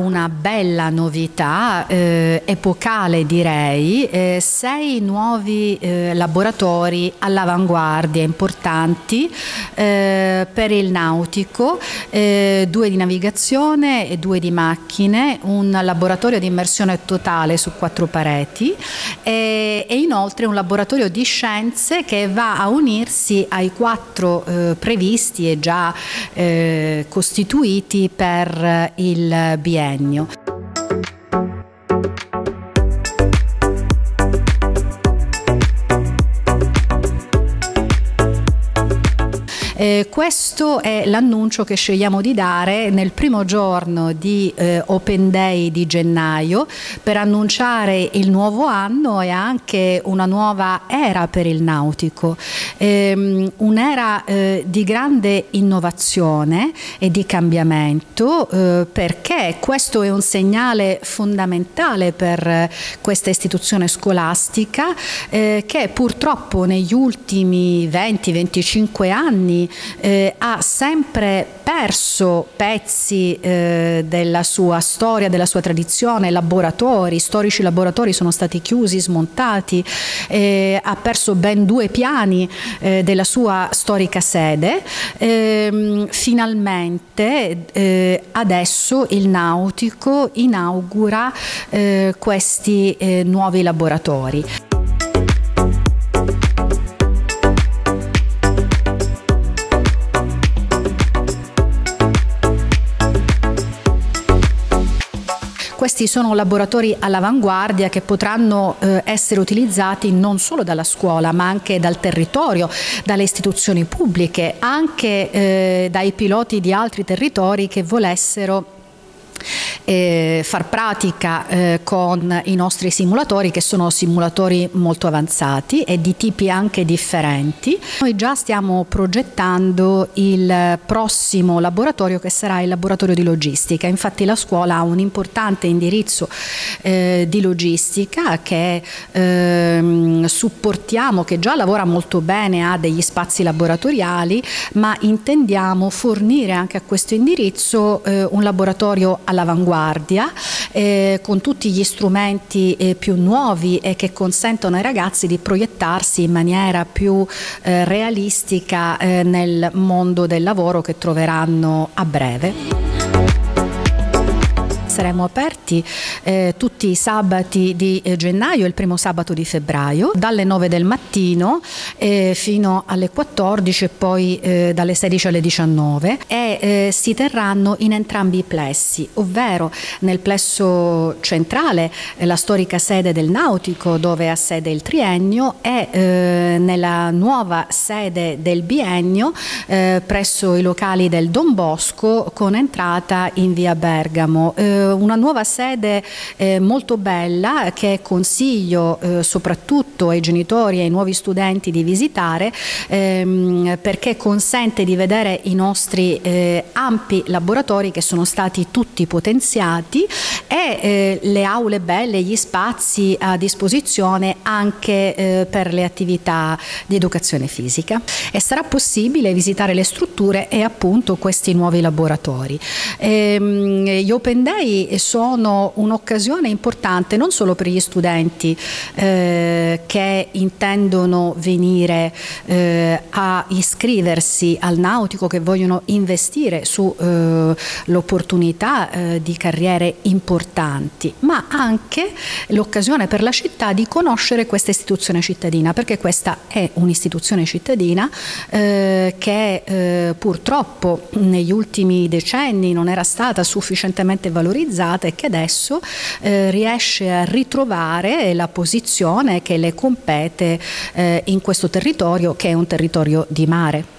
una bella novità, epocale direi, 6 nuovi laboratori all'avanguardia importanti per il nautico, 2 di navigazione e 2 di macchine, un laboratorio di immersione totale su 4 pareti e inoltre un laboratorio di scienze che va a unirsi ai 4 previsti e già costituiti per il biennio. Questo è l'annuncio che scegliamo di dare nel primo giorno di Open Day di gennaio per annunciare il nuovo anno e anche una nuova era per il nautico, un'era di grande innovazione e di cambiamento, perché questo è un segnale fondamentale per questa istituzione scolastica che purtroppo negli ultimi 20-25 anni ha sempre perso pezzi della sua storia, della sua tradizione, storici laboratori sono stati chiusi, smontati, ha perso ben 2 piani della sua storica sede. Finalmente adesso il nautico inaugura questi nuovi laboratori. Questi sono laboratori all'avanguardia che potranno essere utilizzati non solo dalla scuola ma anche dal territorio, dalle istituzioni pubbliche, anche dai piloti di altri territori che volessero far pratica con i nostri simulatori, che sono simulatori molto avanzati e di tipi anche differenti. Noi già stiamo progettando il prossimo laboratorio, che sarà il laboratorio di logistica. Infatti la scuola ha un importante indirizzo di logistica che supportiamo, che già lavora molto bene, ha degli spazi laboratoriali, ma intendiamo fornire anche a questo indirizzo un laboratorio all'avanguardia, con tutti gli strumenti più nuovi e che consentono ai ragazzi di proiettarsi in maniera più realistica nel mondo del lavoro che troveranno a breve. Saremo aperti tutti i sabati di gennaio e il primo sabato di febbraio, dalle 9 del mattino fino alle 14 e poi dalle 16 alle 19, e si terranno in entrambi i plessi, ovvero nel plesso centrale, la storica sede del nautico dove ha sede il triennio, e nella nuova sede del biennio presso i locali del Don Bosco con entrata in via Bergamo. Una nuova sede molto bella che consiglio soprattutto ai genitori e ai nuovi studenti di visitare, perché consente di vedere i nostri ampi laboratori che sono stati tutti potenziati, e le aule belle, gli spazi a disposizione anche per le attività di educazione fisica, e sarà possibile visitare le strutture e appunto questi nuovi laboratori. Gli Open Day sono un'occasione importante non solo per gli studenti che intendono venire a iscriversi al nautico, che vogliono investire sull'opportunità di carriere importanti, ma anche l'occasione per la città di conoscere questa istituzione cittadina, perché questa è un'istituzione cittadina che purtroppo negli ultimi decenni non era stata sufficientemente valorizzata e che adesso riesce a ritrovare la posizione che le compete in questo territorio, che è un territorio di mare.